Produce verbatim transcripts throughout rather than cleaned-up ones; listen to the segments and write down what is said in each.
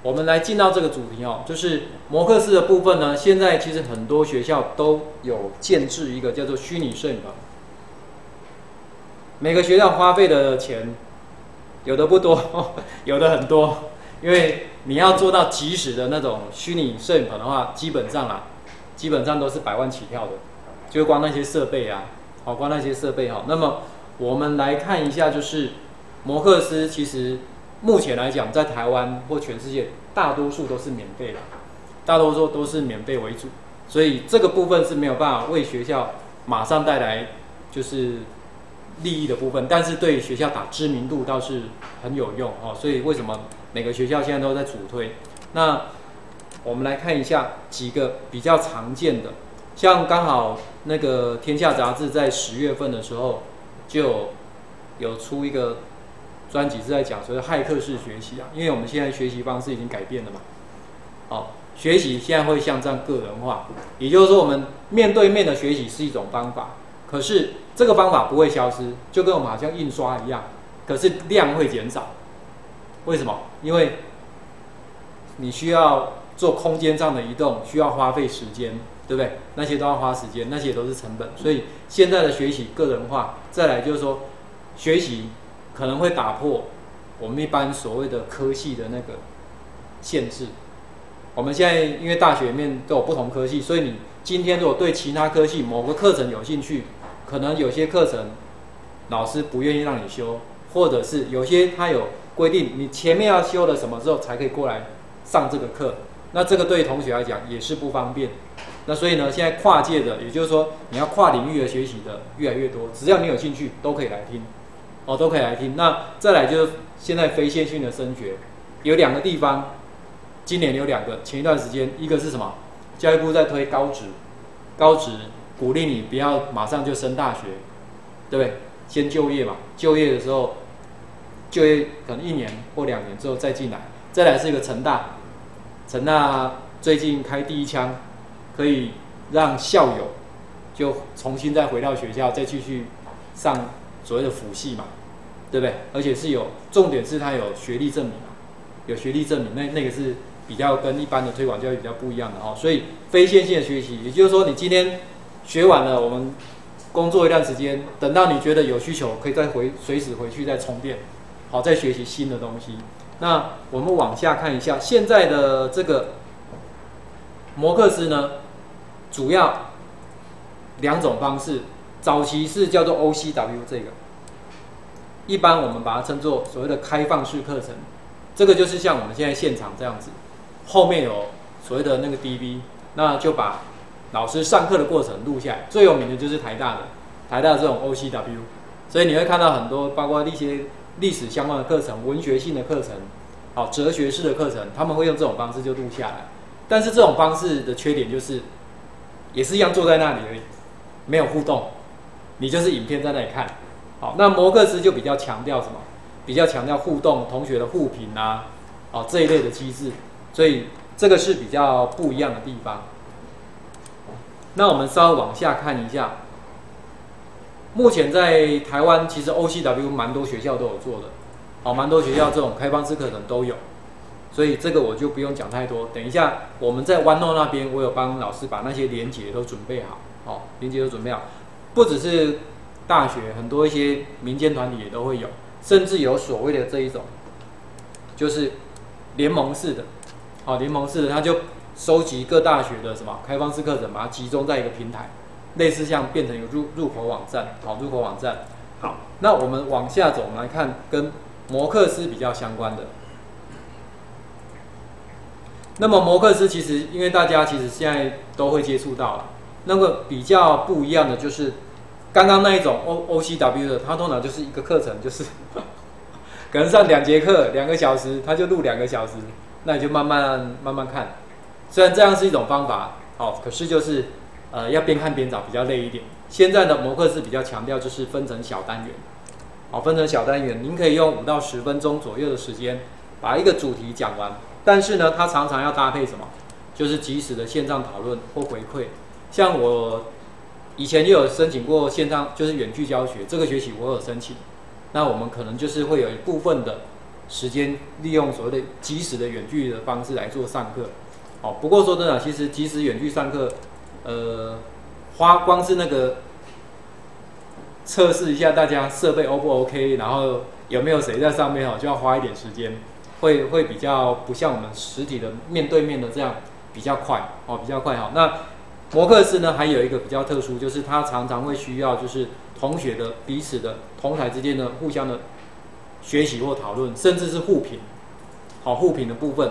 我们来进到这个主题哦，就是摩克斯的部分呢。现在其实很多学校都有建制一个叫做虚拟摄影棚，每个学校花费的钱有的不多，有的很多，因为你要做到即时的那种虚拟摄影棚的话，基本上啦，基本上都是百万起跳的，就光那些设备啊，好，光那些设备哈。那么我们来看一下，就是摩克斯其实。目前来讲，在台湾或全世界，大多数都是免费的，大多数都是免费为主，所以这个部分是没有办法为学校马上带来就是利益的部分，但是对学校打知名度倒是很有用哦。所以为什么每个学校现在都在主推？那我们来看一下几个比较常见的，像刚好那个《天下》杂志在十月份的时候就有出一个。专辑是在讲所谓骇客式学习啊，因为我们现在学习方式已经改变了嘛，哦，学习现在会向这样个人化，也就是说我们面对面的学习是一种方法，可是这个方法不会消失，就跟我们好像印刷一样，可是量会减少，为什么？因为你需要做空间上的移动，需要花费时间，对不对？那些都要花时间，那些都是成本，所以现在的学习个人化，再来就是说学习。可能会打破我们一般所谓的科系的那个限制。我们现在因为大学里面都有不同科系，所以你今天如果对其他科系某个课程有兴趣，可能有些课程老师不愿意让你修，或者是有些他有规定你前面要修了什么之后才可以过来上这个课，那这个对同学来讲也是不方便。那所以呢，现在跨界的，也就是说你要跨领域的学习的越来越多，只要你有兴趣都可以来听。哦，都可以来听。那再来就是现在非线性的升学，有两个地方，今年有两个。前一段时间，一个是什么？教育部在推高职，高职鼓励你不要马上就升大学，对不对？先就业嘛，就业的时候，就业可能一年或两年之后再进来。再来是一个成大，成大最近开第一枪，可以让校友就重新再回到学校，再继续上所谓的辅系嘛。对不对？而且是有重点是它有学历证明嘛，有学历证明，那那个是比较跟一般的推广教育比较不一样的哦。所以非线性的学习，也就是说你今天学完了，我们工作一段时间，等到你觉得有需求，可以再回随时回去再充电，好，再学习新的东西。那我们往下看一下现在的这个摩克斯呢，主要两种方式，早期是叫做 O C W 这个。一般我们把它称作所谓的开放式课程，这个就是像我们现在现场这样子，后面有所谓的那个 D V， 那就把老师上课的过程录下来。最有名的就是台大的，台大的这种 O C W， 所以你会看到很多包括一些历史相关的课程、文学性的课程、好哲学式的课程，他们会用这种方式就录下来。但是这种方式的缺点就是，也是一样坐在那里而已，没有互动，你就是影片在那里看。好，那摩克斯就比较强调什么？比较强调互动，同学的互评啊，哦这一类的机制，所以这个是比较不一样的地方。那我们稍微往下看一下，目前在台湾其实 O C W 蛮多学校都有做的，好，蛮多学校这种开放式课程都有，所以这个我就不用讲太多。等一下我们在 OneNote 那边，我有帮老师把那些连结都准备好，好，连结都准备好，不只是大学，很多一些民间团体也都会有，甚至有所谓的这一种，就是联盟式的，好，联盟式的，它就收集各大学的什么开放式课程，把它集中在一个平台，类似像变成一个入入口网站，好，入口网站。好，那我们往下走，我们来看跟摩克斯比较相关的。那么摩克斯其实，因为大家其实现在都会接触到了，那个比较不一样的就是。刚刚那一种 O O C W 的，它通常就是一个课程，就是可能上两节课，两个小时，它就录两个小时，那你就慢慢慢慢看。虽然这样是一种方法，好，可是就是呃要边看边找，比较累一点。现在的摩克斯比较强调就是分成小单元，好，分成小单元，您可以用五到十分钟左右的时间把一个主题讲完。但是呢，它常常要搭配什么？就是即时的线上讨论或回馈。像我。以前也有申请过线上，就是远距教学。这个学期我有申请，那我们可能就是会有一部分的时间利用所谓的即时的远距的方式来做上课。哦，不过说真的，其实即时远距上课，呃，花光是那个测试一下大家设备 O 不 OK， 然后有没有谁在上面哦，就要花一点时间，会会比较不像我们实体的面对面的这样比较快哦，比较快哈。那摩课室呢，还有一个比较特殊，就是它常常会需要就是同学的彼此的同台之间的互相的学习或讨论，甚至是互评，好互评的部分。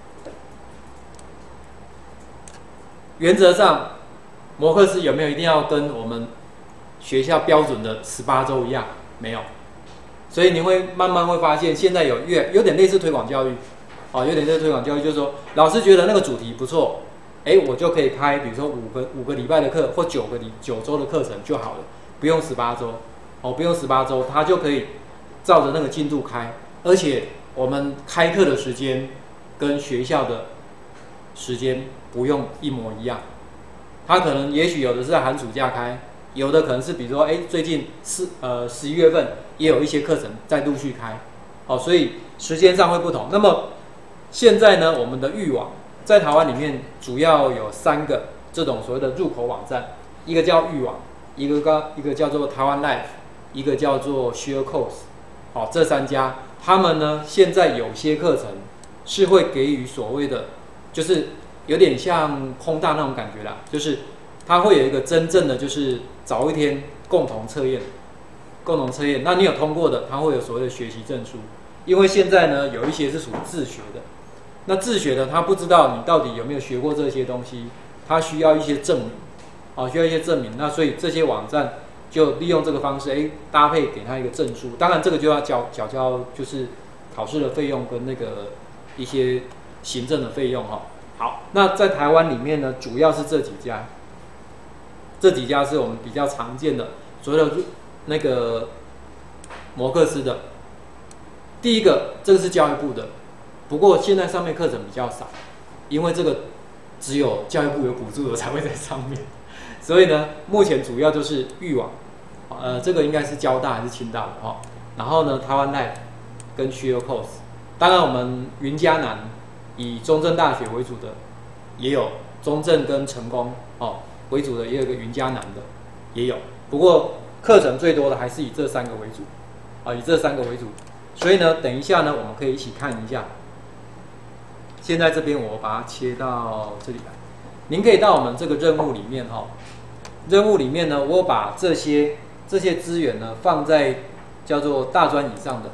原则上，摩课室有没有一定要跟我们学校标准的十八周一样？没有。所以你会慢慢会发现，现在有越有点类似推广教育，哦，有点类似推广教育，就是说老师觉得那个主题不错，哎，我就可以开，比如说五个五个礼拜的课或九个礼九周的课程就好了，不用十八周，哦，不用十八周，他就可以照着那个进度开，而且我们开课的时间跟学校的时间不用一模一样，他可能也许有的是在寒暑假开，有的可能是比如说，哎，最近四呃十一月份也有一些课程在陆续开，哦，所以时间上会不同。那么现在呢，我们的育网在台湾里面主要有三个这种所谓的入口网站，一个叫育网，一个叫一个叫做台湾 Life， 一个叫做 Share Course， 哦，这三家他们呢现在有些课程是会给予所谓的，就是有点像空大那种感觉啦，就是它会有一个真正的就是早一天共同测验，共同测验，那你有通过的，它会有所谓的学习证书。因为现在呢，有一些是属于自学的，那自学的他不知道你到底有没有学过这些东西，他需要一些证明，哦，需要一些证明。那所以这些网站就利用这个方式，哎，搭配给他一个证书。当然这个就要缴缴交就是考试的费用跟那个一些行政的费用哈。好，那在台湾里面呢，主要是这几家。这几家是我们比较常见的所谓的那个摩课师的。第一个，这个是教育部的，不过现在上面课程比较少，因为这个只有教育部有补助的才会在上面，所以呢，目前主要就是育网，呃，这个应该是交大还是清大的哈。然后呢，台湾 Life 跟 Share Course， 当然我们云嘉南以中正大学为主的，也有中正跟成功哦。为主的也有一个云嘉南的，也有。不过课程最多的还是以这三个为主，啊，以这三个为主。所以呢，等一下呢，我们可以一起看一下。现在这边我把它切到这里来，您可以到我们这个任务里面哈、哦。任务里面呢，我把这些这些资源呢放在叫做大专以上的，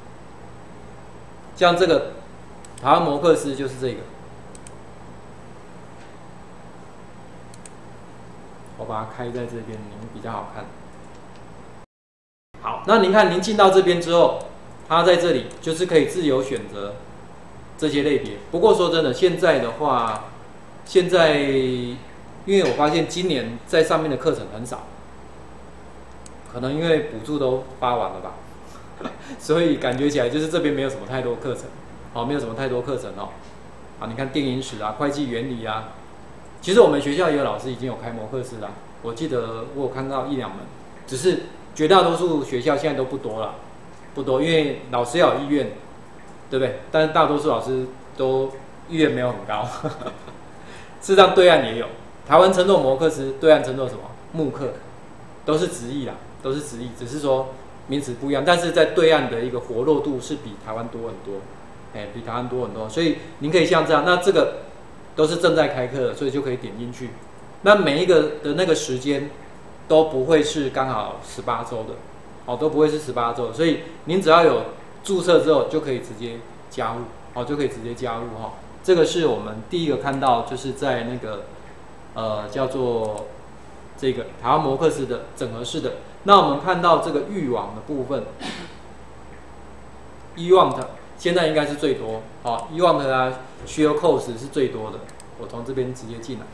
像这个台湾摩课师就是这个。我把它开在这边，您比较好看。好，那您看，您进到这边之后，它在这里就是可以自由选择这些类别。不过说真的，现在的话，现在因为我发现今年在上面的课程很少，可能因为补助都发完了吧，所以感觉起来就是这边没有什么太多课程，哦，没有什么太多课程哦。啊，你看电影史啊、会计原理啊。其实我们学校也有老师已经有开摩课室啦，我记得我有看到一两门，只是绝大多数学校现在都不多了，不多，因为老师要有意愿，对不对？但是大多数老师都意愿没有很高。事实上，对岸也有，台湾称作摩课师，对岸称作什么？慕课，都是直译啦，都是直译，只是说名词不一样，但是在对岸的一个活络度是比台湾多很多，哎，比台湾多很多，所以您可以像这样，那这个。都是正在开课的，所以就可以点进去。那每一个的那个时间都不会是刚好十八周的，哦，都不会是十八周的。所以您只要有注册之后，就可以直接加入，哦，就可以直接加入哈、哦。这个是我们第一个看到，就是在那个呃叫做这个台湾摩课师的整合式的。那我们看到这个育网的部分 ，eWant 现在应该是最多，哦 eWant 啊 ，Share Course 是最多的。我从这边直接进来，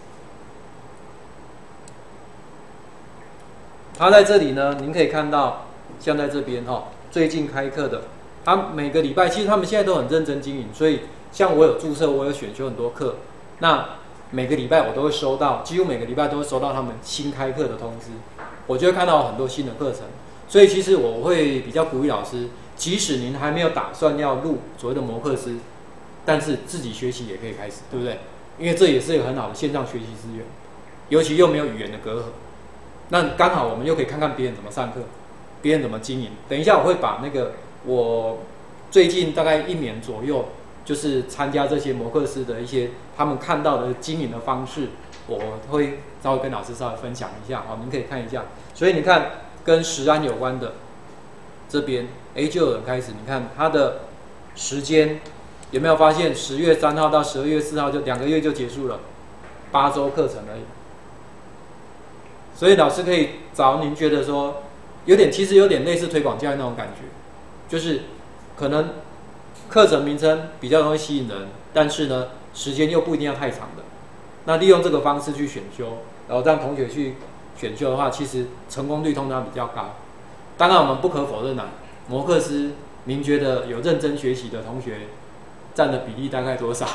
它在这里呢，您可以看到，像在这边哈、哦，最近开课的，它每个礼拜其实他们现在都很认真经营，所以像我有注册，我有选修很多课，那每个礼拜我都会收到，几乎每个礼拜都会收到他们新开课的通知，我就会看到很多新的课程，所以其实我会比较鼓励老师。 即使您还没有打算要入所谓的摩克斯，但是自己学习也可以开始，对不对？因为这也是一个很好的线上学习资源，尤其又没有语言的隔阂。那刚好我们又可以看看别人怎么上课，别人怎么经营。等一下我会把那个我最近大概一年左右，就是参加这些摩克斯的一些他们看到的经营的方式，我会稍微跟老师稍微分享一下，好，您可以看一下。所以你看，跟食安有关的这边 A 就有人开始，你看它的时间有没有发现？十月三号到十二月四号就两个月就结束了，八周课程而已。所以老师可以找您觉得说有点，其实有点类似推广教育那种感觉，就是可能课程名称比较容易吸引人，但是呢时间又不一定要太长的。那利用这个方式去选修，然后让同学去选修的话，其实成功率通常比较高。当然我们不可否认啊，摩克斯您觉得有认真学习的同学占的比例大概多少？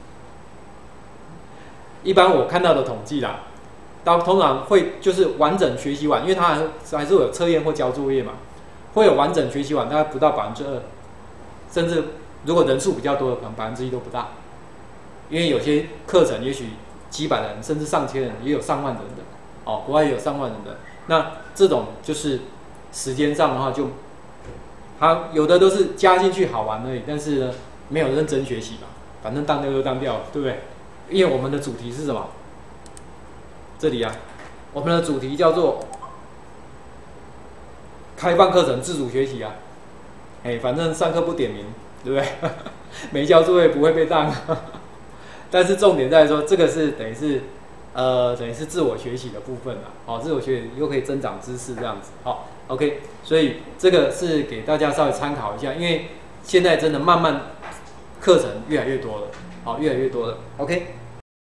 一般我看到的统计啦，到通常会就是完整学习完，因为它还是会有测验或交作业嘛，会有完整学习完，大概不到百分之二，甚至如果人数比较多的，可能百分之一都不大。因为有些课程也许几百人，甚至上千人，也有上万人的，哦，国外也有上万人的。那这种就是时间上的话就，它有的都是加进去好玩而已，但是呢没有认真学习嘛，反正当掉就当掉了，对不对？因为我们的主题是什么？这里啊，我们的主题叫做开放课程自主学习啊。哎，反正上课不点名，对不对？没交作业不会被当。但是重点在说，这个是等于是呃等于是自我学习的部分啦。好、哦，自我学习又可以增长知识这样子。好、哦、，OK， 所以这个是给大家稍微参考一下，因为现在真的慢慢课程越来越多了，好、哦，越来越多了。OK。